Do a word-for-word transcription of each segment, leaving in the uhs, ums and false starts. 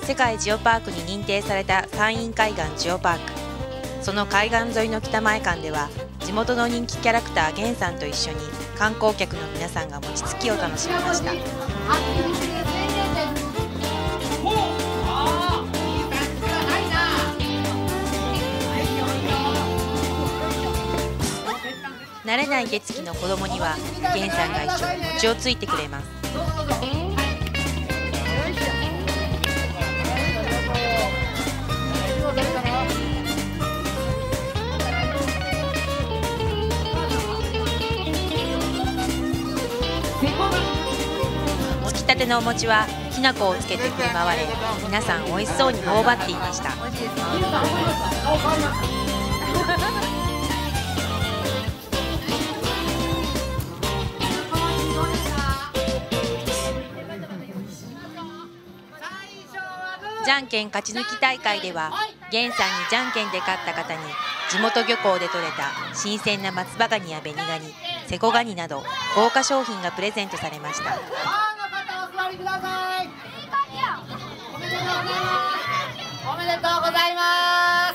世界ジオパークに認定された山陰海岸ジオパーク。その海岸沿いの北前館では、地元の人気キャラクターゲンさんと一緒に観光客の皆さんが餅つきを楽しみました。慣れない手つきの子供にはゲンさんが一緒に餅をついてくれます。持ちたてのお餅はきな粉をつけて振る舞われ、皆さん美味しそうに頬張っていました。じゃんけん勝ち抜き大会では、ゲンさんにじゃんけんで勝った方に地元漁港で採れた新鮮な松葉ガニや紅ガニ、セコガニなど豪華商品がプレゼントされました。 おめでとうございます。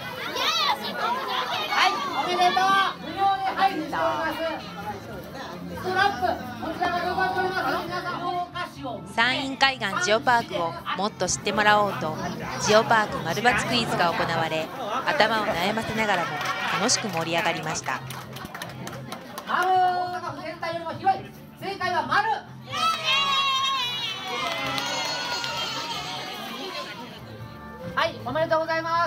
はい、おめでとう。無料で配布しております。ストラップ、こちらがどこにおります。皆さんお菓子を。 山陰海岸ジオパークをもっと知ってもらおうと、ジオパーク丸抜クイズが行われ、頭を悩ませながらも楽しく盛り上がりました。 丸、大阪府全体よりも広い。正解は丸。はい、おめでとうございます。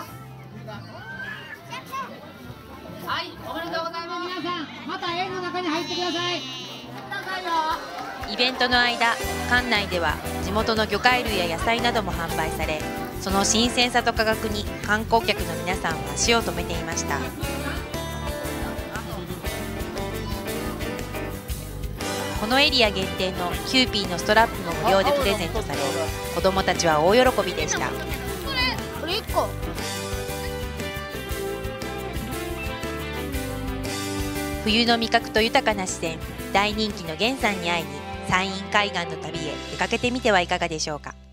はい、おめでとうございます。皆さん、また円の中に入ってください。 イベントの間、館内では地元の魚介類や野菜なども販売され、その新鮮さと価格に観光客の皆さんは足を止めていました。このエリア限定のキューピーのストラップも無料でプレゼントされ、子どもたちは大喜びでした。 これいっこ。 冬の味覚と豊かな自然、大人気のゲンさんに会いに山陰海岸の旅へ出かけてみてはいかがでしょうか。